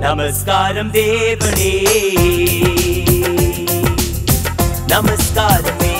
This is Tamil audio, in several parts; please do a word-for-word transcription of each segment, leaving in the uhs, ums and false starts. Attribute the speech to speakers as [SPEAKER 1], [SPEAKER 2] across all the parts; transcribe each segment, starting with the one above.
[SPEAKER 1] நமஸ்காரம் தேவனே, நமஸ்காரமே.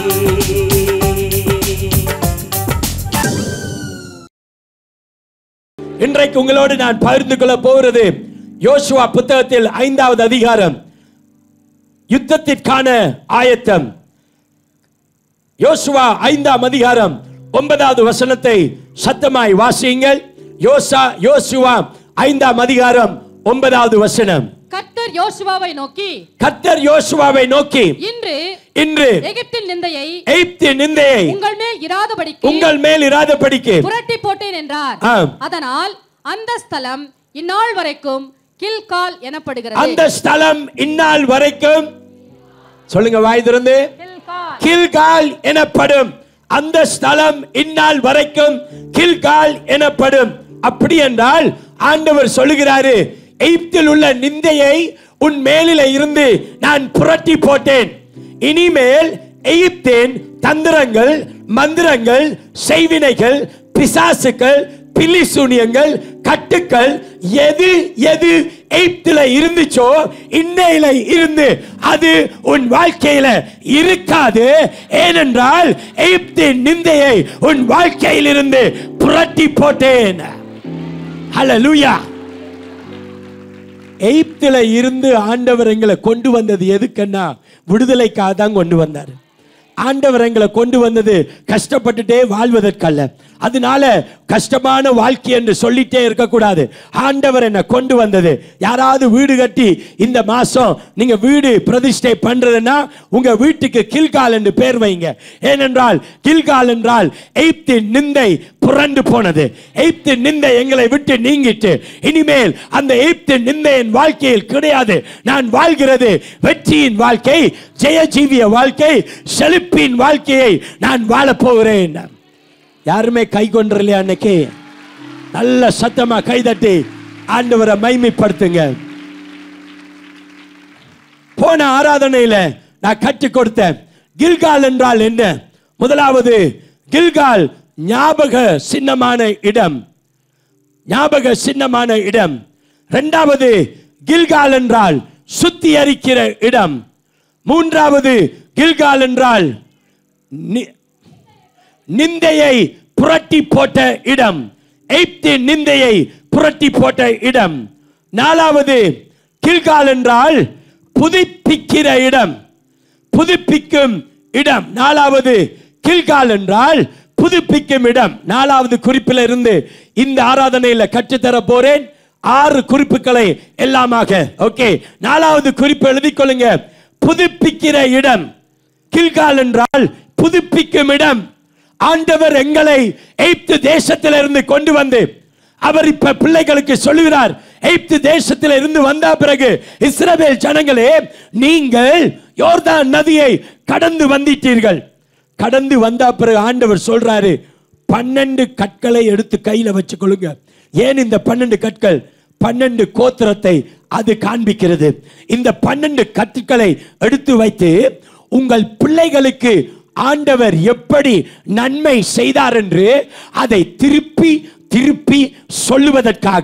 [SPEAKER 2] இன்றைக்கு உங்களோடு நான் பகிர்ந்து கொள்ள போகிறது யோசுவா புத்தகத்தில் ஐந்தாவது அதிகாரம், யுத்தத்திற்கான ஆயத்தம். யோசுவா ஐந்தாம் அதிகாரம் ஒன்பதாவது வசனத்தை சத்தமாய் வாசியுங்கள். யோசா யோசுவா ஐந்தாம் அதிகாரம் ஒன்பதாவது வசனம்.
[SPEAKER 3] கர்த்தர் யோசுவாவை நோக்கி
[SPEAKER 2] கர்த்தர் யோசுவாவை நோக்கி
[SPEAKER 3] இன்று
[SPEAKER 2] இன்று
[SPEAKER 3] எகிப்தின் நிந்தையை
[SPEAKER 2] எகிப்தின் நிந்தையை
[SPEAKER 3] உங்கள் மேல் இராதபடிக்கு
[SPEAKER 2] உங்கள் மேல் இராதபடிக்கு
[SPEAKER 3] புரட்டி போட்டேன் என்றார். அதனால் அந்த ஸ்தலம் இந்நாள் வரைக்கும் கில்கால் எனப்படுகிறது.
[SPEAKER 2] அந்த ஸ்தலம் இந்நாள் வரைக்கும், சொல்லுங்க வாய் திறந்து, கில்கால் எனப்படும். அந்த ஸ்தலம் இந்நாள் வரைக்கும் கில்கால் எனப்படும். அப்படி என்றால் ஆண்டவர் சொல்லுகிறாரு, எகிப்தில் உள்ள நிந்தையை உன் மேலில இருந்து நான் புரட்டி போட்டேன். இனிமேல் எகிப்தின் தந்திரங்கள், மந்திரங்கள், செய்வினைகள், பிசாசுகள், பில்லிசூனியங்கள், கட்டுக்கள் எது எது எகிப்தில இருந்துச்சோ இன்னையில இருந்து அது உன் வாழ்க்கையில இருக்காது. ஏனென்றால் எகிப்தின் நிந்தையை உன் வாழ்க்கையில் இருந்து புரட்டி போட்டேன். ஹல்லேலூயா. எகிப்தில இருந்து ஆண்டவர் எங்களை கொண்டு வந்தது எதுக்குன்னா விடுதலைக்காக தான் கொண்டு வந்தார். ஆண்டவர் எங்களை கொண்டு வந்தது கஷ்டப்பட்டுட்டே வாழ்வதற்கல்ல. அதனால கஷ்டமான வாழ்க்கை என்று சொல்லிட்டே இருக்கக்கூடாது. ஆண்டவர் என்னை கொண்டு வந்தது. யாராவது வீடு கட்டி இந்த மாசம் நீங்க வீடு பிரதிஷ்டை பண்றதுன்னா உங்க வீட்டுக்கு கில்கால் என்று பேர் வைங்க. ஏனென்றால் கில்கால் என்றால் எகிப்தின் நிந்தை புரண்டு போனது. எகிப்தின் நிந்தை எங்களை விட்டு நீங்கிட்டு இனிமேல் அந்த எகிப்தின் நிந்தை என் வாழ்க்கையில் கிடையாது. நான் வாழ்கிறது வெற்றியின் வாழ்க்கை, ஜெயஜீவிய வாழ்க்கை, செழிப்பின் வாழ்க்கையை நான் வாழ போகிறேன். யாருமே கை கொண்டலையா? அன்னைக்கு நல்ல சத்தமா கைதட்டி ஆண்டவரை மைமைப்படுத்துங்க. போன ஆராதனையில நான் கற்றுக் கொடுத்தேன். கில்கால் என்றால் என்ன? முதலாவது, கில்கால் ஞாபக சின்னமான இடம், ஞாபக சின்னமான இடம். இரண்டாவது, கில்கால் என்றால் சுத்திகரிக்கிற இடம். மூன்றாவது, கில்கால் என்றால் நிந்தையை புரட்டி போட்ட இடம், எகிப்தின் நிந்தையை புரட்டி போட்ட இடம். நாலாவது, கில்கால் என்றால் புதுப்பிக்கிற இடம், புதுப்பிக்கும் இடம். நாலாவது, கில்கால் என்றால் புதுப்பிக்கும் இடம். நாலாவது குறிப்பில் இருந்து இந்த ஆராதனையில கற்றுத்தர போறேன். ஆறு குறிப்புகளை எல்லாமாக. ஓகே, நாலாவது குறிப்பு எழுதிக் கொள்ளுங்க. புதுப்பிக்கிற இடம். கில்கால் என்றால் புதுப்பிக்கும் இடம். ஆண்டவர் எங்களை எகிப்து தேசத்திலிருந்து கொண்டு வந்து அவர் இப்ப பிள்ளைகளுக்கு சொல்லுகிறார், எகிப்து தேசத்தில் இருந்து வந்த பிறகு இஸ்ரவேல் ஜனங்களே, நீங்கள் யோர்தான் நதியை கடந்து வந்திட்டீர்கள். கடந்து வந்த பிறகு ஆண்டவர் சொல்றாரு, பன்னெண்டு கற்களை எடுத்து கையில வச்சுக்கொள்ளுங்க. ஏன் இந்த பன்னெண்டு கற்கள்? பன்னெண்டு கோத்திரத்தை அது காண்பிக்கிறது. இந்த பன்னெண்டு கற்களை எடுத்து வைத்து உங்கள் பிள்ளைகளுக்கு ஆண்டவர் எப்படி நன்மை செய்தார் என்று அதை திருப்பி திருப்பி சொல்லுவதற்காக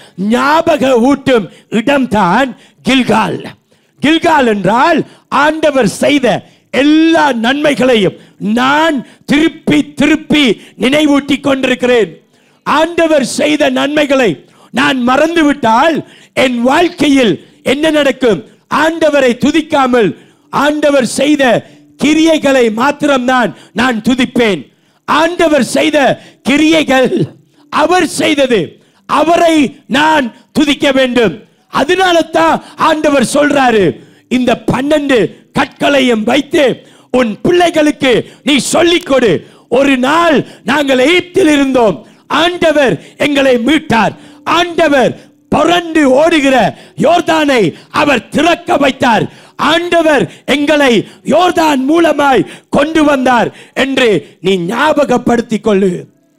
[SPEAKER 2] ஞாபக ஊட்டும் இடம்தான் கில்கால். கில்கால் என்றால் ஆண்டவர் செய்த எல்லா நன்மைகளையும் நான் திருப்பி திருப்பி நினைவூட்டி கொண்டிருக்கிறேன். ஆண்டவர் செய்த நன்மைகளை நான் மறந்துவிட்டால் என் வாழ்க்கையில் என்ன நடக்கும்? ஆண்டவரை துதிக்காமல் ஆண்டவர் செய்த கிரியைகளை மாத்திரம்தான் நான் துதிப்பேன். ஆண்டவர் செய்த கிரியைகள், அவர் செய்தது, அவரை நான் துதிக்க வேண்டும். அதனால தான் ஆண்டவர் சொல்றாரு, இந்த பன்னெண்டு கற்களையும் வைத்து உன் பிள்ளைகளுக்கு நீ சொல்லிக் கொடு. ஒரு நாள் நாங்கள் எகிப்தில் இருந்தோம், ஆண்டவர் எங்களை மீட்டார். ஆண்டவர் புரண்டு ஓடுகிற யோர்தானை அவர் திறக்க வைத்தார். ஆண்டவர் எங்களை யோர்தான் மூலமாய் கொண்டு வந்தார் என்று நீ ஞாபகப்படுத்திக் கொள்ளு.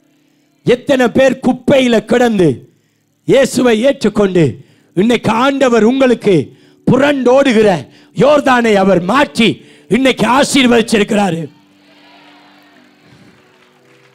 [SPEAKER 2] எத்தனை பேர் குப்பையில கிடந்து இயேசுவை ஏற்றுக்கொண்டு இன்னைக்கு ஆண்டவர் உங்களுக்கு புரண்டோடுகிற யோர்தானை அவர் மாற்றி இன்னைக்கு ஆசீர்வதிச்சிருக்கிறாரு.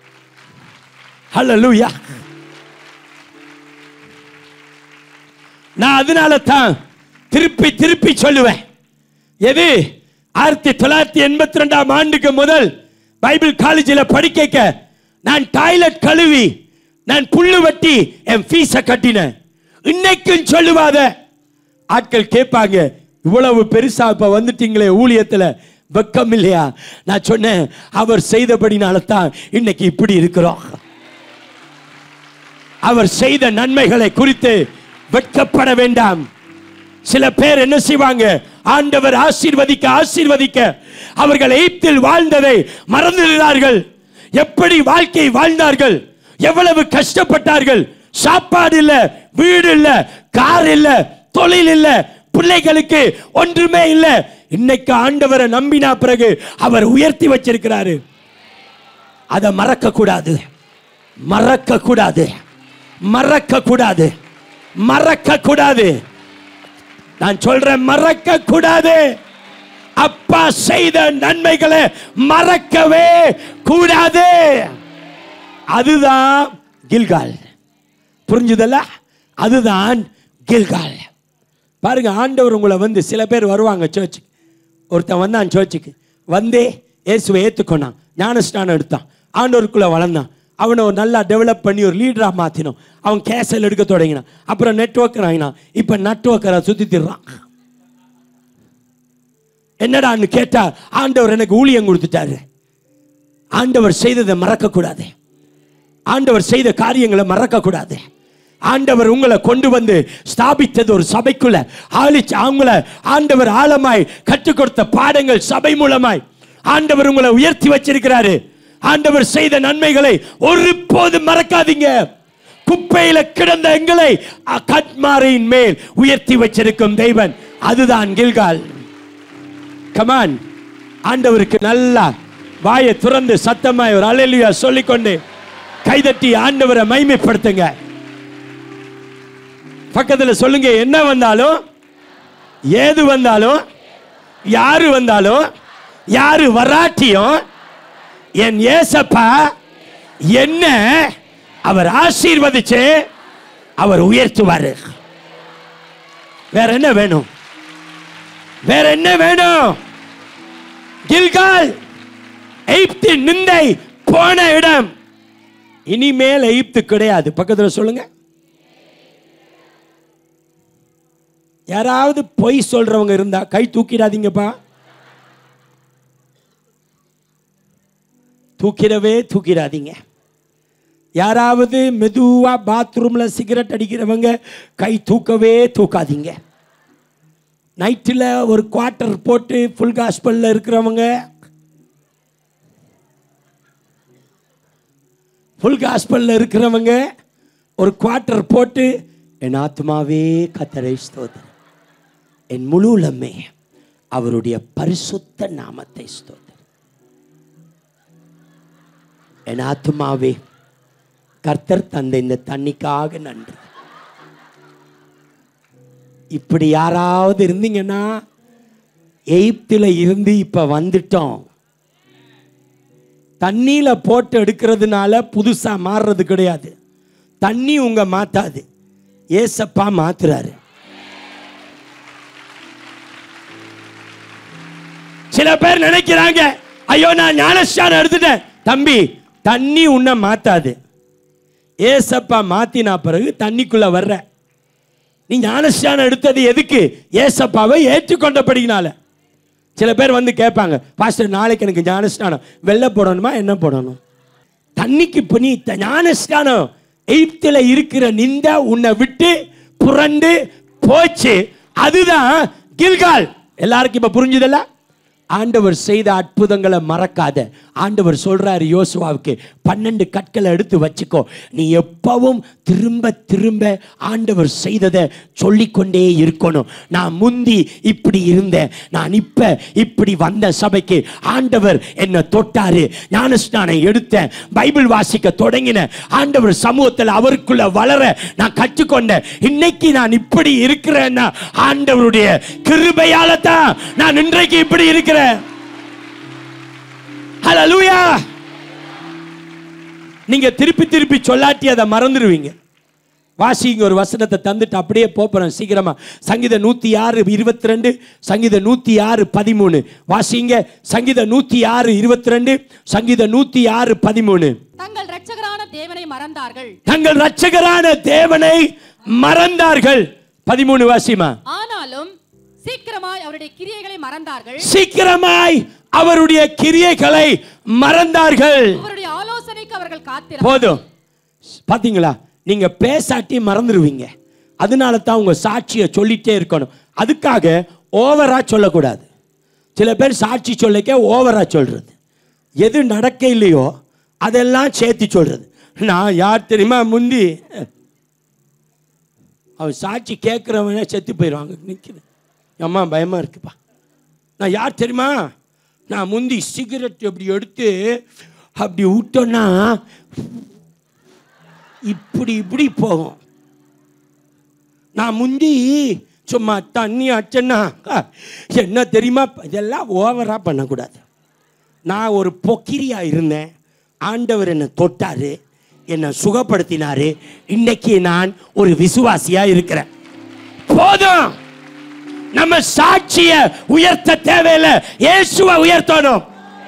[SPEAKER 2] ஹல்லேலூயா. நான் அதனால தான் திருப்பி திருப்பி சொல்லுவேன். எது ஆயிரத்தி தொள்ளாயிரத்தி எண்பத்தி ரெண்டாம் ஆண்டுக்கு முதல் பைபிள் காலேஜில் படிக்க நான் டாய்லெட் கழுவி நான் புல்லு வட்டி என் ஃபீஸை கட்டினேன். இன்னைக்கும் சொல்லுவாத ஆட்கள் கேட்பாங்க, இவ்வளவு பெருசா இப்ப வந்துட்டீங்களே ஊழியத்தில், வெக்கம் இல்லையா? நான் சொன்னேன், அவர் செய்தபடினால தான் இன்னைக்கு இப்படி இருக்கிறோம். அவர் செய்த நன்மைகளை குறித்து வெட்கப்பட வேண்டாம். சில பேர் என்ன செய்வாங்க, ஆண்டவர் ஆசீர்வதிக்க ஆசீர்வதிக்க அவர்கள் எகிப்தில் வாழ்ந்ததை மறந்துகிறார்கள். எப்படி வாழ்க்கை வாழ்ந்தார்கள், எவ்வளவு கஷ்டப்பட்டார்கள். சாப்பாடு இல்ல, வீடு இல்ல, கார் இல்ல, தொழில் இல்ல, பிள்ளைகளுக்கு ஒன்றுமே இல்ல. இன்னைக்கு ஆண்டவரை நம்பினா பிறகு அவர் உயர்த்தி வச்சிருக்கிறாரு. அதை மறக்க கூடாது, மறக்க கூடாது, மறக்க கூடாது, மறக்க கூடாது. நான் சொல்றேன், மறக்க கூடாது. அப்பா செய்த நன்மைகளை மறக்கவே கூடாது. அதுதான் கில்கால். புரிஞ்சுதல்ல? அதுதான் கில்கால். பாருங்க, ஆண்டவர் உங்களை வந்து, சில பேர் வருவாங்க சர்ச்சுக்கு. ஒருத்தன் வந்தான் சர்ச்சுக்கு, வந்தே இயேசுவை ஏற்றுக்கொண்டான், ஞானஸ்நானம் எடுத்தான், ஆண்டவருக்குள்ள வளர்ந்தான். அவனை ஒரு நல்லா டெவலப் பண்ணி ஒரு லீடராக மாற்றினோம். அவன் கேசல் எடுக்க தொடங்கினான். அப்புறம் நெட்வொர்க்கர் ஆகினான். இப்போ நெட்வொர்க்கரை சுற்றி திடுறான். என்னடான்னு கேட்டா, ஆண்டவர் எனக்கு ஊழியம் கொடுத்துட்டாரு. ஆண்டவர் செய்ததை மறக்க கூடாது. ஆண்டவர் செய்த காரியங்களை மறக்க கூடாது. ஆண்டவர் உங்களை கொண்டு வந்து ஸ்தாபித்தது ஒரு சபைக்குள்ள ஆளிச்சு. அவங்கள ஆண்டவர் ஆழமாய் கற்றுக் கொடுத்த பாடங்கள் சபை மூலமாய் ஆண்டவர் உங்களை உயர்த்தி வச்சிருக்கிறாரு. ஆண்டவர் செய்த நன்மைகளை ஒருபோதும் மறக்காதீங்க. குப்பையில கிடந்த எங்களை கட்மாரின் மேல் உயர்த்தி வச்சிருக்கும் தெய்வன், அதுதான் கில்கால். கமான், ஆண்டவருக்கு நல்லா வாயை துறந்து சத்தமாய் ஒரு அல்லேலூயா சொல்லிக்கொண்டு கைதட்டி ஆண்டவரை மகிமைப்படுத்துங்க. பக்கத்தில் சொல்லுங்க, என்ன வந்தாலும், ஏது வந்தாலும், யாரு வந்தாலும், யாரு வராட்டியும் என் ஏசப்பா என்ன அவர் ஆசீர்வதிச்சு அவர் உயர்த்துவாரு. வேற என்ன வேணும்? வேற என்ன வேணும்? கில்கால் எகிப்தின் நிந்தை போன இடம். இனிமேல் எகிப்து கிடையாது. பக்கத்தில் சொல்லுங்க. யாராவது பொய் சொல்றவங்க இருந்தா கை தூக்கிடாதீங்கப்பா. தூக்கிடவே தூக்கிடாதீங்க. யாராவது மெதுவா பாத்ரூம்ல சிகரெட் அடிக்கிறவங்க கை தூக்கவே தூக்காதீங்க. நைட்டில் ஒரு குவார்ட்டர் போட்டு ஃபுல் காஸ்பல்ல இருக்கிறவங்க, ஃபுல் காஸ்பல்ல இருக்கிறவங்க ஒரு குவார்ட்டர் போட்டு, என் ஆத்மாவே கர்த்தரை ஸ்தோத்திரம், என் முழு உள்ளமே அவருடைய பரிசுத்த நாமத்தை ஸ்தோத்திரம், என் ஆத்மாவே கர்த்தர் தந்த இந்த தண்ணிக்காக நன்றி. இப்படி யாராவது இருந்தீங்கன்னா, எகிப்தில் இருந்து இப்ப வந்துட்டோம். தண்ணியில போட்டு எடுக்கிறதுனால புதுசா மாறுறது கிடையாது. தண்ணி உங்க மாத்தாது, ஏசப்பா மாத்துறாரு. சில பேர் நினைக்கிறாங்க, ஐயோ நான் ஞானஸ்நானம் எடுத்துட்டேன். தம்பி, தண்ணி உன்னை மாத்தாது, ஏசப்பா மாத்தினா பிறகு தண்ணிக்குள்ள வர்ற. நீ ஞானஸ்நானம் எடுத்தது எதுக்கு? ஏசப்பாவை ஏற்றுக்கொண்டபடினால. சில பேர் வந்து கேட்பாங்க, பாஸ்டர் நாளைக்கு எனக்கு ஞானஸ்நானம், வெள்ளை போடணுமா என்ன போடணும்? தண்ணிக்கு இப்போ நீ ஞானஸ்நானம், எகிப்தில் இருக்கிற நிந்த உன்னை விட்டு புரண்டு போச்சு. அதுதான் கில்கால். எல்லாருக்கும் இப்ப புரிஞ்சுதல்ல? ஆண்டவர் செய்த அற்புதங்களை மறக்காத. ஆண்டவர் சொல்றாரு யோசுவாவுக்கு, பன்னெண்டு கற்களை எடுத்து வச்சுக்கோ, நீ எப்பவும் திரும்ப திரும்ப ஆண்டவர் செய்ததை சொல்லிக்கொண்டே இருக்கணும். நான் முந்தி இப்படி இருந்தேன், நான் இப்ப இப்படி வந்த சபைக்கு ஆண்டவர் என்ன தொட்டாரு, ஞானஸ்நானம் எடுத்தேன், பைபிள் வாசிக்க தொடங்கின, ஆண்டவர் சமூகத்தில் அவருக்குள்ள வளர நான் கற்றுக்கொண்டேன். இன்னைக்கு நான் இப்படி இருக்கிறேன்னா ஆண்டவருடைய கிருபையால தான் நான் இன்றைக்கு இப்படி இருக்கிறேன். ஹல்லேலூயா. நீங்க திருப்பி திருப்பி சொல்லாட்டி அதை மறந்துடுவீங்க. வாசிங்க ஒரு வசனத்தை தந்துட்டு அப்படியே போறோம் சீக்கிரமா. சங்கீத நூத்தி ஆறு இருபத்தி ரெண்டு, சங்கீத நூத்தி ஆறு பதிமூணு வாசிங்க. சங்கீத நூத்தி ஆறு இருபத்தி ரெண்டு, சங்கீத நூத்தி ஆறு பதிமூணு.
[SPEAKER 3] தங்கள் இரட்சகரான தேவனை மறந்தார்கள்,
[SPEAKER 2] தங்கள் இரட்சகரான தேவனை மறந்தார்கள். பதிமூணு வாசிமா.
[SPEAKER 3] ஆனாலும் சீக்கிரமாய் அவருடைய கிரியைகளை மறந்தார்கள்,
[SPEAKER 2] சீக்கிரமாய் அவருடைய கிரியைகளை மறந்தார்கள்.
[SPEAKER 3] அவருடைய ஆலோசனைக்கு அவர்கள் காத்திருந்தார்கள்.
[SPEAKER 2] போதும். பாத்தீங்களா, நீங்க பேசாட்டி மறந்துடுவீங்க. அதனால தான் உங்க சாட்சியை சொல்லிட்டே இருக்கணும். அதுக்காக ஓவரா சொல்லக்கூடாது. சில பேர் சாட்சி சொல்லிக்க ஓவரா சொல்றது, எது நடக்க இல்லையோ அதெல்லாம் சேர்த்து சொல்றது. நான் யார் தெரியுமா, முந்தி அவன் சாட்சி கேட்குறவனே செத்து போயிடுவாங்க. நிற்குது, அம்மா பயமா இருக்குப்பா. நான் யார் தெரியுமா, நான் முந்தி சிகரெட் அப்படி எடுத்து அப்படி விட்டோன்னா இப்படி இப்படி போகும். நான் முந்தி சும்மா தண்ணி அச்சன்னா என்ன தெரியுமா, இதெல்லாம் ஓவரா பண்ணக்கூடாது. நான் ஒரு பொக்கிரியா இருந்தேன், ஆண்டவர் என்னை தொட்டாரு, என்னை சுகப்படுத்தினாரு. இன்னைக்கு நான் ஒரு விசுவாசியா இருக்கிறேன். போதும். நம்ம சாட்சிய உயர்த்த தேவையில்லை, இயேசுவை உயர்த்தணும்.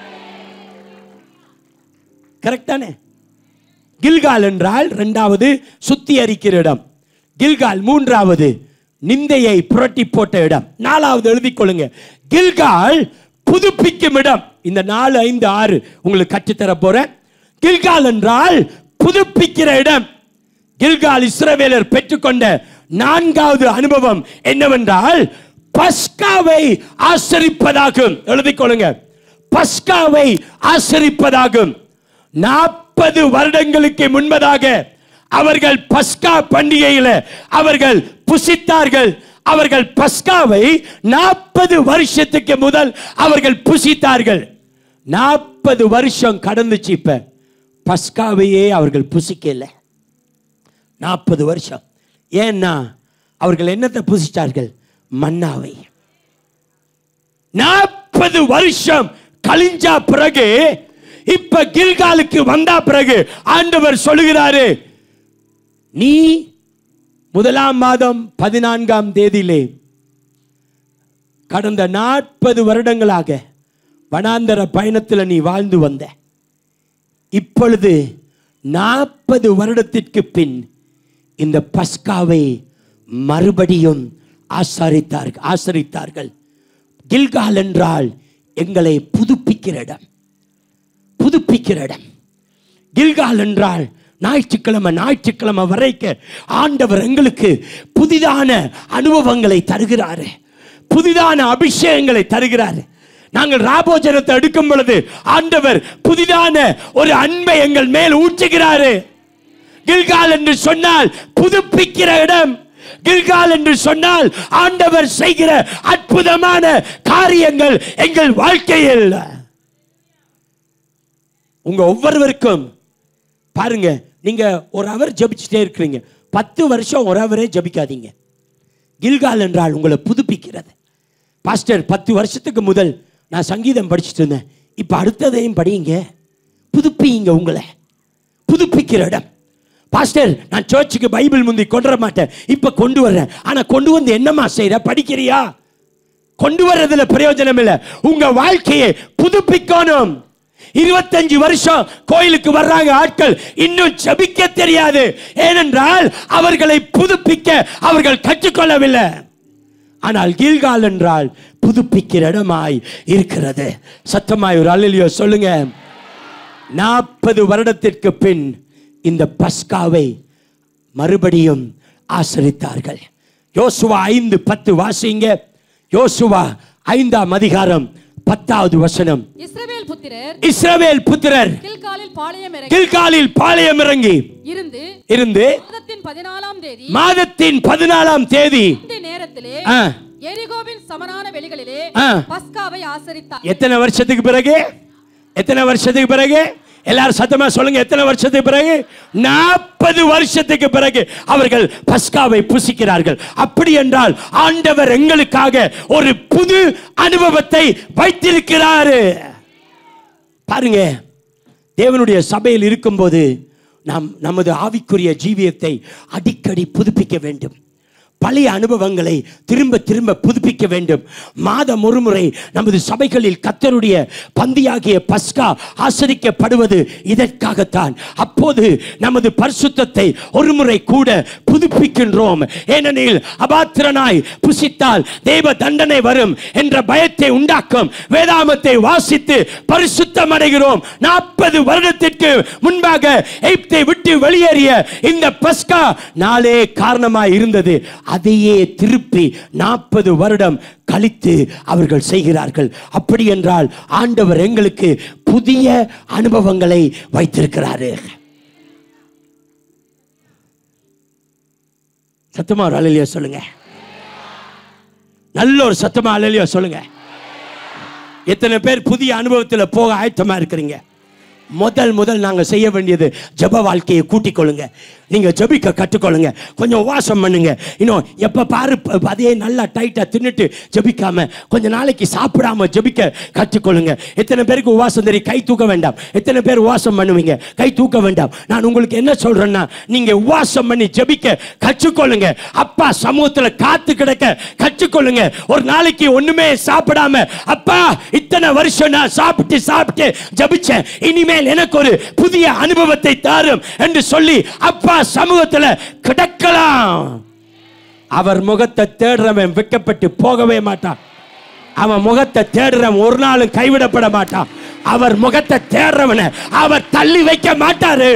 [SPEAKER 2] கரெக்ட் தானே? கில்கால் என்றால் இரண்டாவது சுத்திகரிக்கிற இடம், கில்கால் மூன்றாவது நிந்தையை புரட்டி போட்ட இடம், நாலாவது எழுதிக் கொள்ளுங்க கில்கால் புதுப்பிக்கும் இடம். இந்த நாலு ஐந்து ஆறு உங்களுக்கு கற்றுத்தர போறேன். கில்கால் என்றால் புதுப்பிக்கிற இடம். கில்கால் இஸ்ரவேலர் பெற்றுக்கொண்ட நான்காவது அனுபவம் என்னவென்றால் பஸ்காவை ஆசரிப்பதாகும். எழுதிக் கொள்ளுங்க, பஸ்காவை ஆசரிப்பதாகும். நாற்பது வருடங்களுக்கு முன்பதாக அவர்கள் பஸ்கா பண்டிகையில அவர்கள் புசித்தார்கள். அவர்கள் பஸ்காவை நாற்பது வருஷத்துக்கு முதல் அவர்கள் புசித்தார்கள். நாற்பது வருஷம் கடந்துச்சு, இப்ப பஸ்காவையே அவர்கள் புசிக்கல. நாற்பது வருஷம். ஏன்னா அவர்கள் என்னத்தை புசித்தார்கள்? மன்னாவை. நாற்பது வருஷம் கழிஞ்சா பிறகு இப்ப கில்காலுக்கு வந்தா பிறகு ஆண்டவர் சொல்லுகிறாரு, நீ முதலாம் மாதம் பதினான்காம் தேதியிலே கடந்த நாற்பது வருடங்களாக வனாந்தர பயணத்தில் நீ வாழ்ந்து வந்த, இப்பொழுது நாற்பது வருடத்திற்கு பின் இந்த பஸ்காவை மறுபடியும் ஆசரித்தார்கள் ஆசரித்தார்கள் கில்கால் என்றால் எங்களை புதுப்பிக்கிற இடம், புதுப்பிக்கிற இடம். கில்கால் என்றால் ஞாயிற்றுக்கிழமை ஞாயிற்றுக்கிழமை வரைக்கும் ஆண்டவர் எங்களுக்கு புதிதான அனுபவங்களை தருகிறாரு, புதிதான அபிஷேகங்களை தருகிறாரு. நாங்கள் ராபோஜனத்தை எடுக்கும் பொழுது ஆண்டவர் புதிதான ஒரு அன்பை எங்கள் மேல் ஊற்றுகிறாரு. கில்கால் என்று சொன்னால் புதுப்பிக்கிற இடம். கில்கால் என்று சொன்னால் ஆண்டவர் செய்கிற அற்புதமான காரியங்கள் எங்கள் வாழ்க்கையில். உங்க ஒவ்வொருவருக்கும் பாருங்க, நீங்க ஒரு அவர் ஜபிச்சுட்டே இருக்கிறீங்க, பத்து வருஷம் ஒரு அவரே ஜபிக்காதீங்க. கில்கால் என்றால் உங்களை புதுப்பிக்கிறது. பாஸ்டர், பத்து வருஷத்துக்கு முதல் நான் சங்கீதம் படிச்சுட்டு இருந்தேன், இப்ப அடுத்ததையும் படிங்க, புதுப்பிங்க, உங்களை புதுப்பிக்கிற இடம். பாஸ்டர், நான் சர்ச்சுக்கு பைபிள் முந்தி கொண்டு வர மாட்டேன், இப்ப கொண்டு வர்றேன். ஆனா கொண்டு வந்து என்னமா செய்யற? படிக்கிறியா? கொண்டு வர்றதுல பிரயோஜனம் இல்லை. உங்க வாழ்க்கையை புதுப்பிக்கணும். இருபத்தஞ்சு வருஷம் கோயிலுக்கு வர்றாங்க ஆட்கள், இன்னும் ஜெபிக்க தெரியாது. ஏனென்றால் அவர்களை புதுப்பிக்க அவர்கள் கற்றுக்கொள்ளவில்லை. ஆனால் கில்கால் என்றால் புதுப்பிக்கிற இடமாய் இருக்கிறது. சத்தமாய் ஒரு அல்லேலூயா சொல்லுங்க. நாற்பது வருடத்திற்கு பின் இந்த பஸ்காவை மறுபடியும் ஆசரித்தார்கள். யோசுவா ஐந்து பத்து வாசிங்க. யோசுவா ஐந்தாம் அதிகாரம் பத்தாவது வசனம். இஸ்ரவேல் புத்திரர் இஸ்ரவேல் புத்திரர் கில்காலில் பாளையம் இறங்கி கில்காலில் பாளையம் இறங்கி இருந்து இருந்து மாதத்தின் பதினாலாம் தேதி மாதத்தின் பதினாலாம் தேதி இந்த நேரத்திலே எரிகோவின் சமனான வெளிகளிலே பஸ்காவை ஆசரித்தார். எத்தனை வருஷத்துக்கு பிறகு? எத்தனை வருஷத்துக்கு பிறகு? எல்லாரும் சத்தமா சொல்லுங்க. எத்தனை வருஷத்துக்கு பிறகு? நாற்பது வருஷத்துக்கு பிறகு அவர்கள் பஸ்காவை புசிக்கிறார்கள். அப்படி என்றால் ஆண்டவர் எங்களுக்காக ஒரு புது அனுபவத்தை வைத்திருக்கிறாரு. பாருங்க, தேவனுடைய சபையில் இருக்கும்போது நாம் நமது ஆவிக்குரிய ஜீவியத்தை அடிக்கடி புதுப்பிக்க வேண்டும். பழைய அனுபவங்களை திரும்ப திரும்ப புதுப்பிக்க வேண்டும். மாதம் ஒரு முறை நமது சபைகளில் கர்த்தருடைய பந்தியாகிய பஸ்கா ஆசரிக்கப்படுவது இதற்காகத்தான். அப்போது நமது பரிசுத்தத்தை ஒரு முறை கூட புதுப்பிக்கின்றோம். ஏனெனில் அபாத்திரனாய் புசித்தால் தேவ தண்டனை வரும் என்ற பயத்தை உண்டாக்கும் வேதாமத்தை வாசித்து பரிசுத்தம் அடைகிறோம். நாற்பது வருடத்திற்கு முன்பாக எகிப்தை விட்டு வெளியேறிய இந்த பஸ்கா நாளே காரணமாய் இருந்தது. அதையே திருப்பி நாற்பது வருடம் கழித்து அவர்கள் செய்கிறார்கள். அப்படி என்றால் ஆண்டவர் எங்களுக்கு புதிய அனுபவங்களை வைத்திருக்கிறாரு. சத்தமா ஒரு அல்லேலூயா சொல்லுங்க. நல்ல ஒரு சத்தமா அல்லேலூயா சொல்லுங்க. எத்தனை பேர் புதிய அனுபவத்தில் போக ஆயத்தமா இருக்கிறீங்க? முதல் முதல் நாங்கள் செய்ய வேண்டியது ஜப வாழ்க்கையை கூட்டிக் கொள்ளுங்க. நீங்கள் ஜபிக்க கற்றுக்கொள்ளுங்க. கொஞ்சம் உபவாசம் பண்ணுங்க. இன்னும் எப்போ பாரு அதே நல்லா டைட்டாக தின்னுட்டு ஜபிக்காம கொஞ்சம் நாளைக்கு சாப்பிடாம ஜபிக்க கற்றுக்கொள்ளுங்க. எத்தனை பேருக்கு உபவாசம் தெரியும்? கை தூக்க வேண்டாம். எத்தனை பேர் உபவாசம் பண்ணுவீங்க? கை தூக்க வேண்டாம். நான் உங்களுக்கு என்ன சொல்றேன்னா, நீங்க உபவாசம் பண்ணி ஜபிக்க கற்றுக்கொள்ளுங்க. அப்பா சமூகத்தில் காத்து கிடக்க கற்றுக்கொள்ளுங்க. ஒரு நாளைக்கு ஒண்ணுமே சாப்பிடாம, அப்பா இத்தனை வருஷம் நான் சாப்பிட்டு சாப்பிட்டு ஜபிச்சேன், இனிமேல் எனக்கு ஒரு புதிய அனுபவத்தை தாரும் என்று சொல்லி அப்பா சமூகத்தில் கிடக்கலாம். அவர் முகத்தை தேடுறவன் வெட்கப்பட்டு போகவே மாட்டான். அவன் முகத்தை தேடுறவன் ஒரு நாளும் கைவிடப்பட மாட்டான். அவர் முகத்தை தேடுறவனை அவர் தள்ளி வைக்க மாட்டாரு.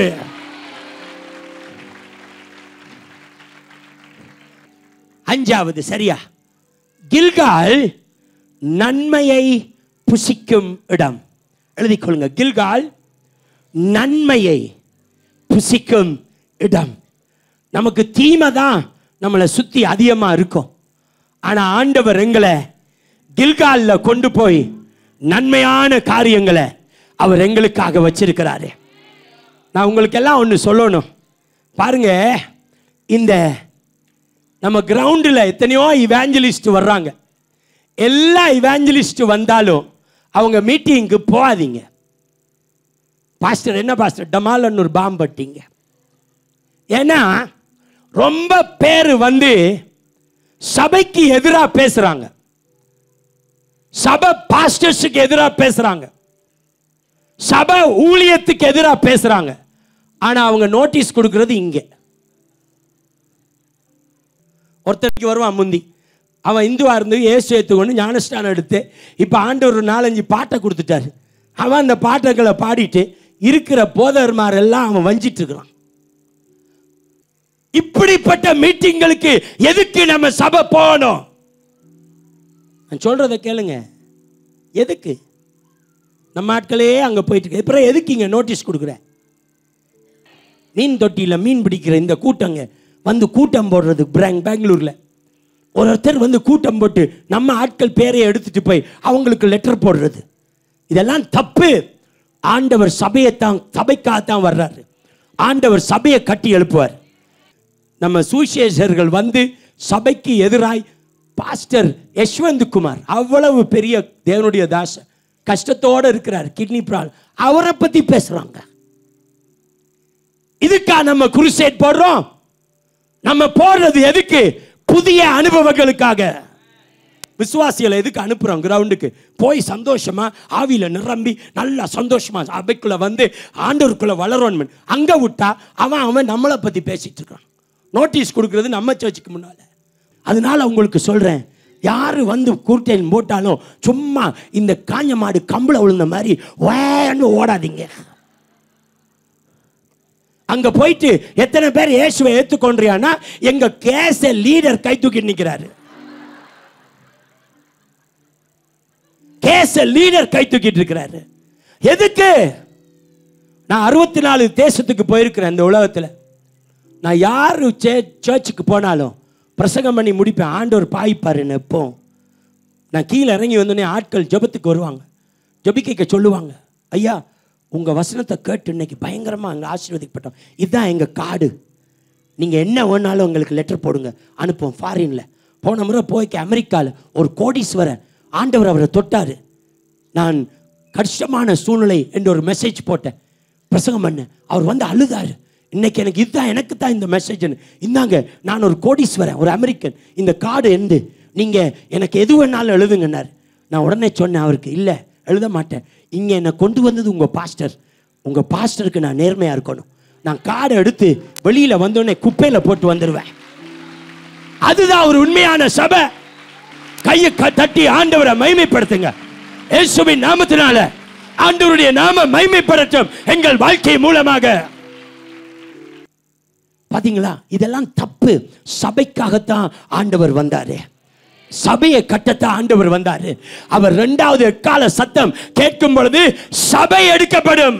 [SPEAKER 2] அஞ்சாவது சரியா, கில்கால் நன்மையை புசிக்கும் இடம். எழுதிக் கொள்ளுங்க. கில்கால் நன்மையை புசிக்கும் இடம். நமக்கு தீமை தான் நம்மளை சுத்தி அதிகமா இருக்கும். ஆனா ஆண்டவர் எங்களை கில்கால்ல கொண்டு போய் நன்மையான காரியங்களை அவர் எங்களுக்காக வச்சிருக்கிறாரு. நான் உங்களுக்கு எல்லாம் ஒன்று சொல்லணும் பாருங்க. இந்த நம்ம கிரவுண்டில் எத்தனையோ இவாஞ்சலிஸ்ட் வர்றாங்க. எல்லா இவாஞ்சலிஸ்ட் வந்தாலும் அவங்க மீட்டிங்க்கு போகாதீங்க. பாஸ்டர் என்ன பாஸ்டர் டமாலன்னு ஒரு பாம்பு பட்டிங்க. ஏன்னா ரொம்ப பேர் வந்து சபைக்கு எதிராக பேசுறாங்க, சபை பாஸ்டர்ஸுக்கு எதிராக பேசுறாங்க, சபை ஊழியத்துக்கு எதிராக பேசுறாங்க. ஆனா அவங்க நோட்டீஸ் கொடுக்கிறது இங்க. ஒருத்தருக்கு வருவான் முந்தி, அவன் இந்துவா இருந்து இயேசு ஏற்றுக்கொண்டு ஞானஸ்தானம் எடுத்து இப்போ ஆண்டவர் ஒரு நாலஞ்சு பாட்டை கொடுத்துட்டாரு. அவன் அந்த பாட்டுகளை பாடிட்டு இருக்கிற போதர்மாரெல்லாம் அவன் வஞ்சிட்டு இருக்கிறான். இப்படிப்பட்ட மீட்டிங்களுக்கு எதுக்கு நம்ம சபை போகணும்? நான் சொல்றதை கேளுங்க. எதுக்கு நம்ம ஆட்களே அங்கே போயிட்டு அப்புறம் எதுக்கு இங்கே நோட்டீஸ் கொடுக்குற? மீன் தொட்டியில் மீன் பிடிக்கிற இந்த கூட்டங்க வந்து கூட்டம் போடுறது பெங்களூரில் ஒருத்தர் வந்து கூட்டம் போட்டு நம்ம ஆட்கள் பேரை எடுத்துட்டு போய் அவங்களுக்கு லெட்டர் போடுறது, இதெல்லாம் தப்பு. ஆண்டவர் சபையைத்தான் சபைக்காகத்தான் வர்றாரு. ஆண்டவர் சபையை கட்டி எழுப்புவார். நம்ம சுவிசேஷர்கள் வந்து சபைக்கு எதிராய் பாஸ்டர் யஷ்வந்த் குமார் அவ்வளவு பெரிய தேவனுடைய தாச கஷ்டத்தோடு இருக்கிறார், கிட்னி ப்ராப்ளம், அவரை பத்தி பேசுறாங்க. இதுக்கா நம்ம குருசேட் போடுறோம்? நம்ம போடுறது எதுக்கு? புதிய அனுபவங்களுக்காக. விசுவாசிகளை எதுக்கு அனுப்புறோம்? கிரவுண்டுக்கு போய் சந்தோஷமா ஆவியில நிரம்பி நல்லா சந்தோஷமா சபைக்குள்ள வந்து ஆண்டவருக்குள்ள வளரும். அங்க விட்டா அவன் அவன் நம்மளை பத்தி பேசிட்டு இருக்கான். நோட்டீஸ் கொடுக்கறது நம்ம சர்ச்சுக்கு முன்னால. அதனால உங்களுக்கு சொல்றேன், யாரு வந்து கூட்டேன் போட்டாலும் சும்மா இந்த காஞ்ச மாடு கம்பள விழுந்த மாதிரி வேன்னு ஓடாதீங்க. அங்க போயிட்டு எத்தனை பேர் இயேசுவை ஏற்றுக்கொண்டியானா எங்க கேஸ் லீடர் கை தூக்கி நிற்கிறாரு. கேஸ் லீடர் கை தூக்கிட்டு இருக்கிறாரு. எதுக்கு? நான் அறுபத்தி நாலு தேசத்துக்கு போயிருக்கிறேன் இந்த உலகத்தில். நான் யாரு சர்ச்சுக்கு போனாலும் பிரசங்கம் பண்ணி முடிப்பேன். ஆண்டவர் பாய்ப்பாரு. எப்போ நான் கீழே இறங்கி வந்தோடனே ஆட்கள் ஜெபத்துக்கு வருவாங்க, ஜெபிக்க சொல்லுவாங்க, ஐயா உங்கள் வசனத்தை கேட்டு இன்னைக்கு பயங்கரமாக அங்கே ஆசீர்வதிக்கப்பட்டோம், இதுதான் எங்கள் கார்டு, நீங்கள் என்ன வேணாலும் உங்களுக்கு லெட்டர் போடுங்க அனுப்புவோம். ஃபாரினில் போன முறை போய்க்க அமெரிக்காவில் ஒரு கோடீஸ்வரர் ஆண்டவர் அவரை தொட்டார். நான் கஷ்டமான சூழ்நிலை என்று ஒரு மெசேஜ் போட்டேன், பிரசங்கம் பண்ணேன். அவர் வந்து அழுதாரு, இன்னைக்கு எனக்கு இதுதான் எனக்கு தான் இந்த மெசேஜ். இந்தாங்க, நான் ஒரு கோடீஸ்வரன், ஒரு அமெரிக்கன், இந்த கார்டு எந்து நீங்கள் எனக்கு எது வேணாலும் எழுதுங்கன்னார். நான் உடனே சொன்னேன் அவருக்கு, இல்லை எழுத மாட்டேன், இங்கே என்னை கொண்டு வந்தது உங்கள் பாஸ்டர், உங்கள் பாஸ்டருக்கு நான் நேர்மையாக இருக்கணும். நான் கார்டை எடுத்து வெளியில் வந்தோடனே குப்பையில் போட்டு வந்துடுவேன். அதுதான் ஒரு உண்மையான சபை. கையை தட்டி ஆண்டவரை மகிமைப்படுத்துங்க. இயேசுவின் நாமத்தினால ஆண்டவருடைய நாம மகிமைப்படட்டும் எங்கள் வாழ்க்கை மூலமாக. பாத்தீங்களா, இதெல்லாம் தப்பு. சபைக்காகத்தான் ஆண்டவர் வந்தாரு, சபையை கட்டத்தான் ஆண்டவர் வந்தாரு. அவர் இரண்டாவது எக்கால சத்தம் கேட்கும் பொழுது சபை எடுக்கப்படும்.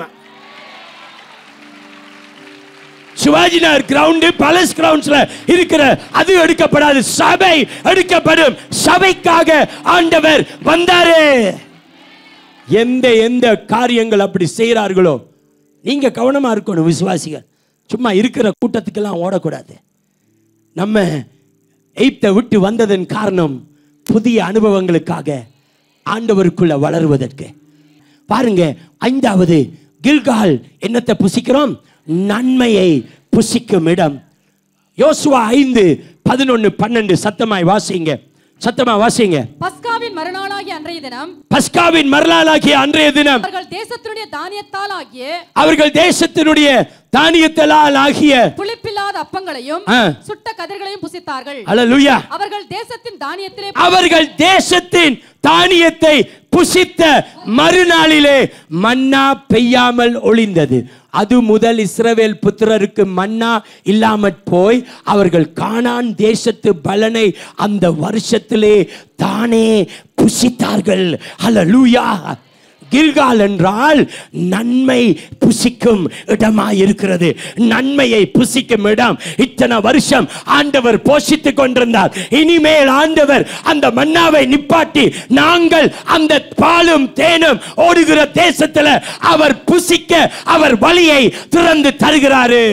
[SPEAKER 2] சிவாஜி நகர் கிரவுண்ட், பேலஸ் கிரவுண்ட்ஸ்ல இருக்கிற அது எடுக்கப்படாது, சபை எடுக்கப்படும். சபைக்காக ஆண்டவர் வந்தாரு. எந்த எந்த காரியங்கள் அப்படி செய்கிறார்களோ நீங்க கவனமா இருக்கணும் விசுவாசிகள். சும்மா இருக்கிற கூட்டத்துக்கெல்லாம் ஓடக்கூடாது. நம்ம எய்த்தை விட்டு வந்ததன் காரணம் புதிய அனுபவங்களுக்காக, ஆண்டவருக்குள்ள வளருவதற்கு. பாருங்க, ஐந்தாவது கில்கால் என்னத்தை புசிக்கிறோம்? நன்மையை புசிக்கும் இடம். யோசுவா ஐந்து பதினொன்னு பன்னெண்டு சத்தமாய் வாசிங்க, சத்தமா வாசிங்க.
[SPEAKER 3] பஸ்காவின் மறுநாளாகிய அன்றைய தினம்,
[SPEAKER 2] பஸ்காவின் மறுநாளாகிய அன்றைய தினம்
[SPEAKER 3] அவர்கள் தேசத்தினுடைய தானியத்தால் ஆகிய
[SPEAKER 2] அவர்கள் தேசத்தினுடைய தானியத்தால் ஆகிய
[SPEAKER 3] புளிப்பில்லாத அப்பங்களையும் சுட்ட கதிர்களையும் புசித்தார்கள்.
[SPEAKER 2] அல்லேலூயா.
[SPEAKER 3] அவர்கள் தேசத்தின் தானியத்திலே
[SPEAKER 2] அவர்கள் தேசத்தின் தானியத்தை புசித்த மறுநாளிலே மன்னா பெய்யாமல் ஒளிந்தது. அது முதல் இஸ்ரவேல் புத்திரருக்கு மன்னா இல்லாமற் போய் அவர்கள் கானான் தேசத்து பலனை அந்த வருஷத்திலே தானே புசித்தார்கள். அல்லேலூயா. கில்கால் என்றால் நன்மை புசிக்கும் இடமாய் இருக்கிறது. நன்மையை புசிக்கும் இடம். இத்தனை வருஷம் ஆண்டவர் போஷித்துக் கொண்டிருந்தார். இனிமேல் ஆண்டவர் அந்த மன்னாவை நிப்பாட்டி நாங்கள் அந்த பாலும் தேனும் ஓடுகிற தேசத்துல அவர் புசிக்க அவர் வழியை திறந்து தருகிறாரு.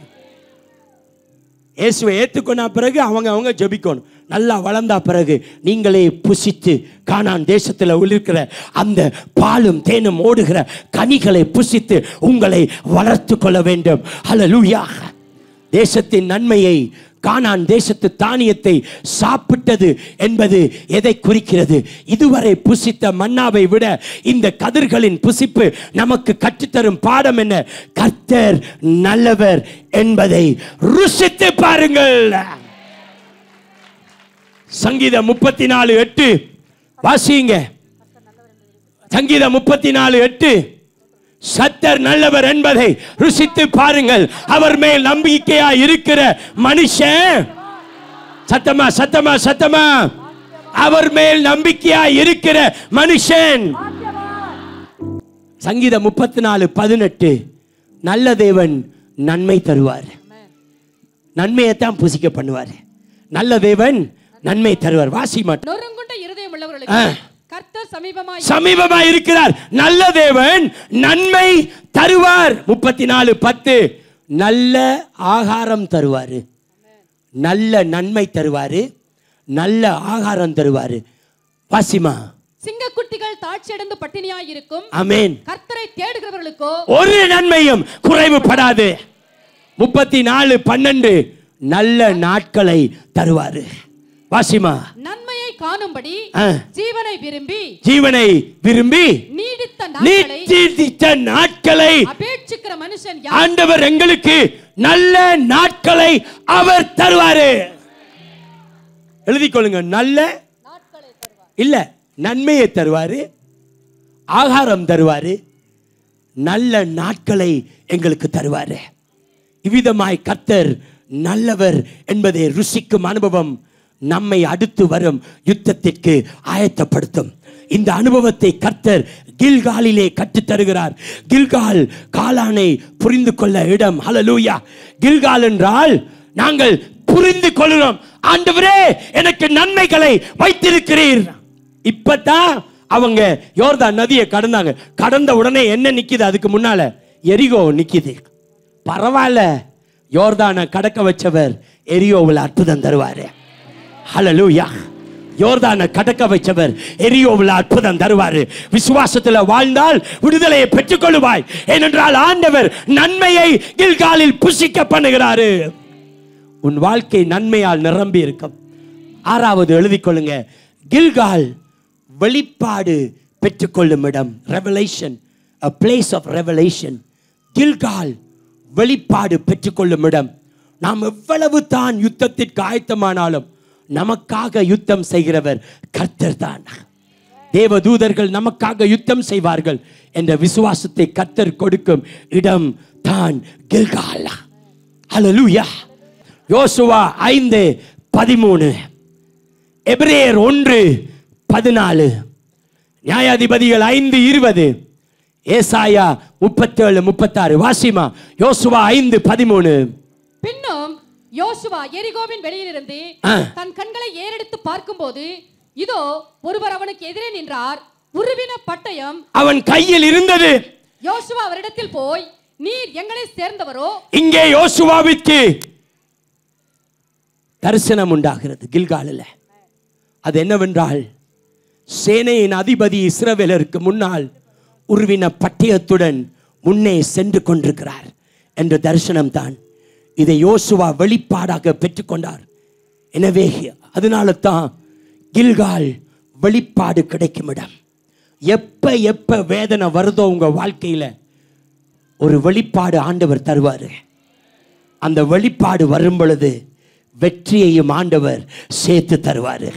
[SPEAKER 2] இயேசுவை ஏற்றுக்கொண்ட பிறகு அவங்க அவங்க ஜெபிக்கணும். நல்லா வளர்ந்தா பிறகு நீங்களே புசித்து கானான் தேசத்தில் இருக்கிற அந்த பாலும் தேனும் ஓடுகிற கனிகளை புசித்து உங்களை வளர்த்து கொள்ள வேண்டும். அல்லேலூயா. தேசத்தின் நன்மையை, கானான் தேசத்து தானியத்தை சாப்பிட்டது என்பது எதை குறிக்கிறது? இதுவரை புசித்த மன்னாவை விட இந்த கதிர்களின் புசிப்பு நமக்கு கற்றுத்தரும் பாடம் என்ன? கர்த்தர் நல்லவர் என்பதை ருசித்து பாருங்கள். சங்கீதம் முப்பத்தி நாலு எட்டு வாசிங்க. சங்கீதம் முப்பத்தி நாலு எட்டு, கர்த்தர் நல்லவர் என்பதை ருசித்து பாருங்கள். அவர் மேல் நம்பிக்கையா இருக்கிற மனுஷன், சத்தமா சத்தமா சத்தமா, அவர் மேல் நம்பிக்கையா இருக்கிற மனுஷன். சங்கீதம் முப்பத்தி நாலு பதினெட்டு, நல்ல தேவன் நன்மை தருவார். நன்மையைத்தான் புசிக்க பண்ணுவார். நல்ல தேவன் நன்மை தருவார். வாசி மாட்டோம்.
[SPEAKER 3] நொறுங்குண்ட இருதயம் உள்ளவர்களுக்கு கர்த்தர் சமீபமாய்
[SPEAKER 2] சமீபமாய் இருக்கிறார். நல்ல தேவன் நன்மை தருவார். முப்பத்தி நாலு பத்து, நல்ல ஆகாரம் தருவாரு, நல்ல நன்மை தருவாரு, நல்ல ஆகாரம் தருவாரு. வாசிமா.
[SPEAKER 3] சிங்கக்குட்டிகள் தாட்சியடைந்து பட்டினியாய் இருக்கும்.
[SPEAKER 2] ஆமென்.
[SPEAKER 3] கர்த்தரை தேடுகிறவர்களுக்கோ ஒரு
[SPEAKER 2] நன்மையும் குறைவுபடாது. முப்பத்தி நாலு பன்னெண்டு, நல்ல நாட்களை தருவாரு. வாசிமா.
[SPEAKER 3] நன்மையை காணும்படி ஜீவனை விரும்பி
[SPEAKER 2] ஜீவனை விரும்பி
[SPEAKER 3] நீடித்த நாட்களை
[SPEAKER 2] நீடித்த நாட்களை
[SPEAKER 3] அபேட்சிக்கிற மனுஷன் யார்?
[SPEAKER 2] ஆண்டவர் எங்களுக்கு நல்ல நாட்களை அவர் தருவாரு. எழுதிக் கொள்ளுங்க. நல்ல
[SPEAKER 3] நாட்களை தருவார்.
[SPEAKER 2] இல்ல, நன்மையை தருவாரு, ஆகாரம் தருவாரு, நல்ல நாட்களை எங்களுக்கு தருவாரு. இவ்விதமாய் கர்த்தர் நல்லவர் என்பதை ருசிக்கும் அனுபவம் நம்மை அடுத்து வரும் யுத்தத்திற்கு ஆயத்தப்படுத்தும். இந்த அனுபவத்தை கர்த்தர் கில்காலிலே கற்றுத் தருகிறார். கில்கால் காலானை புரிந்து கொள்ள இடம். ஹல்லேலூயா. கில்கால் என்றால் நாங்கள் புரிந்து கொள்கிறோம், ஆண்டவரே எனக்கு நன்மைகளை வைத்திருக்கிறீர். இப்பதான் அவங்க யோர்தான் நதியை கடந்தாங்க. கடந்த உடனே என்ன நிக்குது? அதுக்கு முன்னால எரிகோ நிக்குது. பரவாயில்ல, யோர்தானை கடக்க வச்சவர் எரியோவில் அற்புதம் தருவாரு. ஹல்லேலூயா. யோர்தானை கடக்க வைச்சவர் எரியோவில் அற்புதம் தருவார். விசுவாசத்தில் வாழ்ந்தால் விடுதலையை பெற்றுக் கொள்வாய். ஏனென்றால் ஆண்டவர் நன்மையை கில்காலில் புசிக்க பண்ணுகிறாரு. உன் வாழ்க்கை நன்மையால் நிரம்பி இருக்கும். ஆறாவது எழுதிக் கொள்ளுங்க, கில்கால் வெளிப்பாடு பெற்றுக்கொள்ளும் இடம். Revelation, a place of revelation. Gilgal வெளிப்பாடு பெற்றுக்கொள்ளும் இடம். நாம் எவ்வளவு தான் யுத்தத்திற்கு ஆயத்தமானாலும் நமக்காக யுத்தம் செய்கிறவர் கர்த்தர் தான். தேவதூதர்கள் நமக்காக யுத்தம் செய்வார்கள் என்ற விசுவாசத்தை கர்த்தர் கொடுக்கும் இடம் தான் கில்கால். ஹல்லேலூயா. யோசுவா ஐந்து பதிமூணு, எபிரேயர் ஒன்று பதினாலு, நியாயாதிபதிகள் ஐந்து இருபது, ஏசாயா முப்பத்தேழு முப்பத்தாறு. வாசிமா யோசுவா ஐந்து பதிமூணு.
[SPEAKER 3] பின்னும் யோசுவா எரிகோவின் வெளியிலிருந்து தன் கண்களை ஏறெடுத்து பார்க்கும்போது இதோ ஒருவர் அவனுக்கு எதிரே நின்றார். உருவின பட்டயம்
[SPEAKER 2] அவன் கையில் இருந்தது.
[SPEAKER 3] யோசுவா அவரிடத்தில் போய், நீர் எங்களை சேர்ந்தவரோ?
[SPEAKER 2] இங்கே யோசுவாவிற்கு தரிசனம் உண்டாகிறது கில்காலில். அது என்னவென்றால், சேனையின் அதிபதி இஸ்ரவேலருக்கு முன்னால் உருவின பட்டயத்துடன் முன்னே சென்று கொண்டிருக்கிறார் என்ற தரிசனம் தான். இதை யோசுவா வெளிப்பாடாக பெற்றுக்கொண்டார். எனவே அதனால தான் கில்கால் வெளிப்பாடு கிடைக்கும் இடம். எப்ப எப்ப வேதனை வருதோ உங்க வாழ்க்கையில ஒரு வெளிப்பாடு ஆண்டவர் தருவாரு. அந்த வெளிப்பாடு வரும் பொழுது வெற்றியையும் ஆண்டவர் சேர்த்து தருவாரு.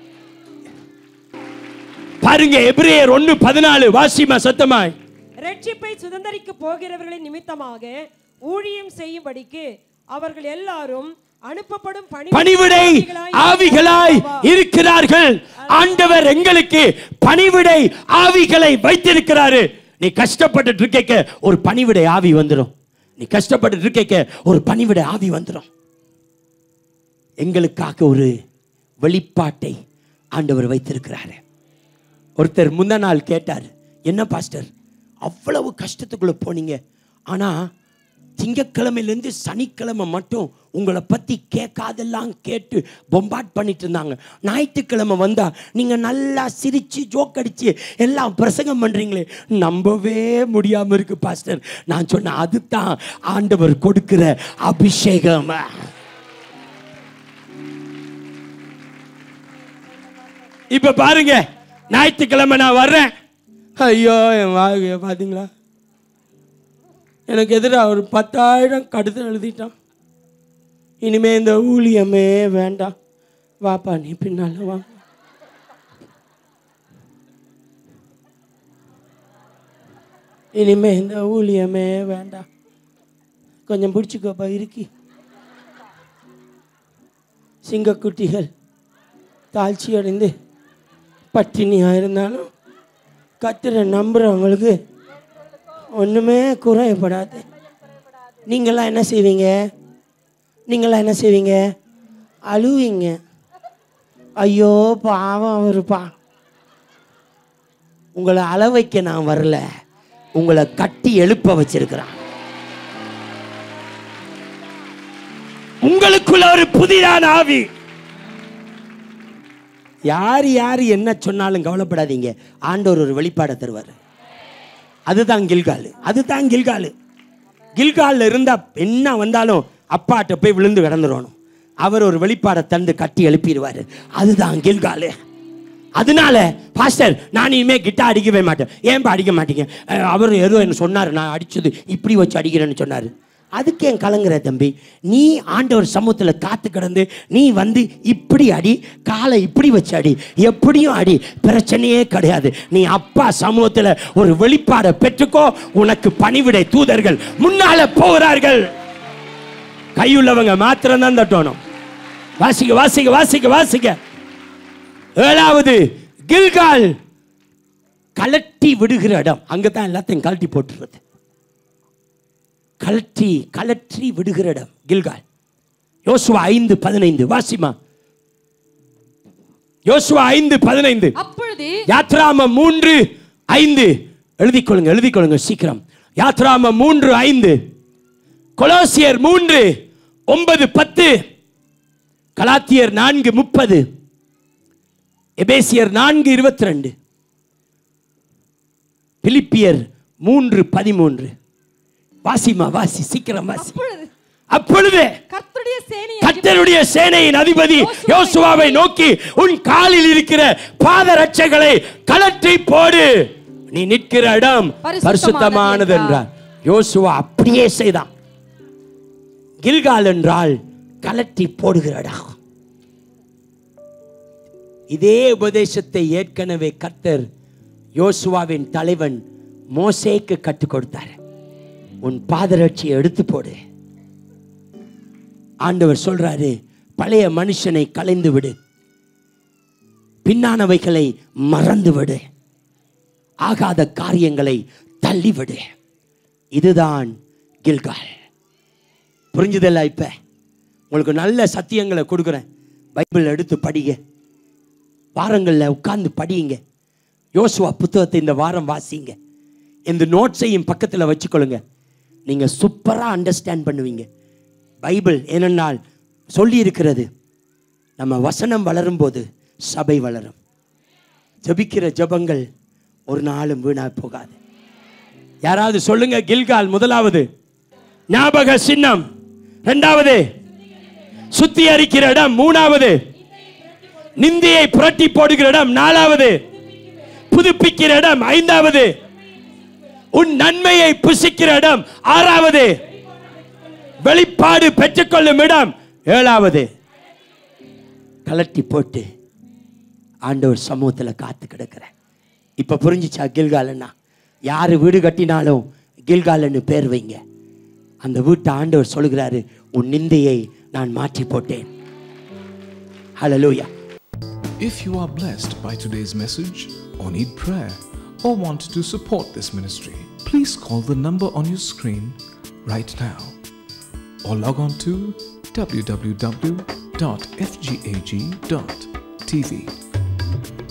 [SPEAKER 2] பாருங்க, எபிரேயர் ஒன்று பதினாலு. வாசிமா சத்தமாய்.
[SPEAKER 4] ரட்சிப்பை சுதந்தரிக்க போகிறவர்களின் நிமித்தமாக ஊழியம் செய்யும்படிக்கு அவர்கள் எல்லாரும் அனுப்பப்படும்
[SPEAKER 2] பணிவிடை ஆவிகளாய் இருக்கிறார்கள். ஆண்டவர் எங்களுக்கு பணிவிடை ஆவிகளை வைத்திருக்கிறாரு. நீ கஷ்டப்பட்டு இருக்க ஒரு பணிவிடை ஆவி வந்துடும். நீ கஷ்டப்பட்டு இருக்க ஒரு பணிவிடை ஆவி வந்துடும். எங்களுக்காக ஒரு வெளிப்பாட்டை ஆண்டவர் வைத்திருக்கிறாரு. ஒருத்தர் முந்த நாள் கேட்டார், என்ன பாஸ்டர் அவ்வளவு கஷ்டத்துக்குள்ள போனீங்க, ஆனா திங்கக்கிழமையிலேருந்து சனிக்கிழமை மட்டும் உங்களை பற்றி கேட்காதெல்லாம் கேட்டு பொம்பாட் பண்ணிட்டு இருந்தாங்க. ஞாயிற்றுக்கிழமை வந்தா நீங்க நல்லா சிரிச்சு ஜோக்கடிச்சு எல்லாம் பிரசங்கம் பண்றீங்களே, நம்பவே முடியாம இருக்கு பாஸ்டர். நான் சொன்னேன், அதுதான் ஆண்டவர் கொடுக்கிற அபிஷேகம். இப்ப பாருங்க, ஞாயிற்றுக்கிழமை நான் வர்றேன், ஐயோ என் வாழ்க்கைய பாத்தீங்களா, எனக்கு எதிராக ஒரு பத்தாயிரம் கடிதம் எழுதிட்டான். இனிமே இந்த ஊழியமே வேண்டாம், வாப்பா நீ பின்னால வா. இனிமே இந்த ஊழியமே வேண்டாம், கொஞ்சம் பிடிச்சிக்கோப்பா இருக்கி. சிங்கக்குட்டிகள் தாழ்ச்சி அடைந்து பட்டினியாக இருந்தாலும் கர்த்தரை நம்புறவங்களுக்கு ஒன்றுமே குறையப்படாது. நீங்களாம் என்ன செய்வீங்க? நீங்களாம் என்ன செய்வீங்க? அழுவீங்க. ஐயோ பாவம் அவருப்பா. உங்களை அழ வைக்க நான் வரல, உங்களை கட்டி எழுப்ப வச்சிருக்கிறான். உங்களுக்குள்ள ஒரு புதிதான ஆவி. யார் யார் என்ன சொன்னாலும் கவலைப்படாதீங்க, ஆண்டவர் ஒரு வெளிப்பாடை தருவார். அதுதான் கில்கால். அதுதான் கில்கால். கில்காலில் இருந்தால் என்ன வந்தாலும் அப்பாட்ட போய் விழுந்து கிடந்துடணும். அவர் ஒரு வெளிப்பாடை தந்து கட்டி எழுப்பிடுவார். அதுதான் கில்கால். அதனால பாஸ்டர் நான் இனிமே கிட்டார் அடிக்கவே மாட்டேன். ஏன்பா அடிக்க மாட்டீங்க? அவர் ஏதோ என்ன சொன்னார், நான் அடிச்சது இப்படி வச்சு அடிக்கிறேன்னு சொன்னார். அதுக்கு என் கலங்குற தம்பி, நீ ஆண்டவர் சமூகத்தில் காத்து கிடந்து நீ வந்து இப்படி அடி, காலை இப்படி வச்சு அடி, எப்படியும் அடி, பிரச்சனையே கிடையாது. நீ அப்பா சமூகத்தில் ஒரு வெளிப்பாடை பெற்றுக்கோ. உனக்கு பணிவிடை தூதர்கள் முன்னால போகிறார்கள். கையுள்ளவங்க மாத்திரம் தான் தட்டணும். வாசிக்க வாசிக்க வாசிக்க வாசிக்க. ஏழாவது, கில்கால் கலட்டி விடுகிற இடம். அங்கதான் எல்லாத்தையும் கலட்டி போட்டுறது. கலற்றி கலற்றி விடுகிற இடம் கில்கால். யோசுவா ஐந்து பதினைந்து. வாசிமா யோசுவா ஐந்து பதினைந்து.
[SPEAKER 3] அப்பொழுது
[SPEAKER 2] யாத்ராமம் மூன்று ஐந்து. எழுதிக் கொள்ளுங்க எழுதிக் கொள்ளுங்க சீக்கிரம். யாத்ராமம் மூன்று ஐந்து, கொலோசியர் மூன்று ஒன்பது பத்து, கலாத்தியர் நான்கு முப்பது, எபேசியர் நான்கு இருபத்தி ரெண்டு, பிலிப்பியர் மூன்று பதிமூன்று. வாசிமா வாசி, சீக்கிரம் வாசி. அப்பொழுது கர்த்தருடைய சேனையின் அதிபதி யோசுவாவை நோக்கி, உன் காலில் இருக்கிற பாதரட்சைகளை கழற்றி போடு, நீ நிற்கிற இடம் பரிசுத்தமானது என்றார். யோசுவா அப்படியே செய்தான். கில்கால் என்றால் கழற்றி போடுகிற இடம். இதே உபதேசத்தை ஏற்கனவே கர்த்தர் யோசுவாவின் தலைவன் மோசேக்கு கற்றுக் கொடுத்தார். உன் பாதரட்சியை எடுத்து போடு. ஆண்டவர் சொல்றாரு, பழைய மனுஷனை களைந்து விடு, பின்னானவைகளை மறந்து விடு, ஆகாத காரியங்களை தள்ளிவிடு. இதுதான் கில்கால். புரிஞ்சுதல்ல? இப்ப உங்களுக்கு நல்ல சத்தியங்களை கொடுக்குறேன். பைபிள் எடுத்து படிங்க, வாரங்களில் உட்கார்ந்து படியுங்க. யோசுவா புத்தகத்தை இந்த வாரம் வாசிங்க. இந்த நோட்ஸையும் பக்கத்தில் வச்சுக்கொள்ளுங்க. நீங்க சூப்பரா அண்டர்ஸ்டாண்ட் பண்ணுவீங்க. பைபிள் என்னென்னால் சொல்லி இருக்கிறது, நம்ம வசனம் வளரும் போது சபை வளரும். ஜபிக்கிற ஜபங்கள் ஒரு நாளும் வீணா போகாது. யாராவது சொல்லுங்க. கில்கால் முதலாவது ஞாபக சின்னம், இரண்டாவது சுத்திகரிக்கிற இடம், மூணாவது நிந்தியை புரட்டி போடுகிற இடம், நாலாவது புதுப்பிக்கிற இடம், ஐந்தாவது உன் நன்மையை புசிக்கிற இடம், ஆறாவது வெளிப்பாடு பெற்றுக்கொள்ளும் இடம், ஏழாவது கலட்டி போட்டு ஆண்டவர் சமூகத்தில் காத்து கிடக்கிற. இப்ப புரிஞ்சிச்சா கில்கால்னா? யாரு வீடு கட்டினாலும் கில்கால்னு பேர் வைங்க. அந்த வீட்டை ஆண்டவர் சொல்லுகிறாரு, உன் நிந்தையை நான் மாற்றி போட்டேன். ஹல்லேலூயா.
[SPEAKER 5] If you are blessed by today's message or need prayer or want to support this ministry, please call the number on your screen right now or log on to w w w dot f g a g dot t v.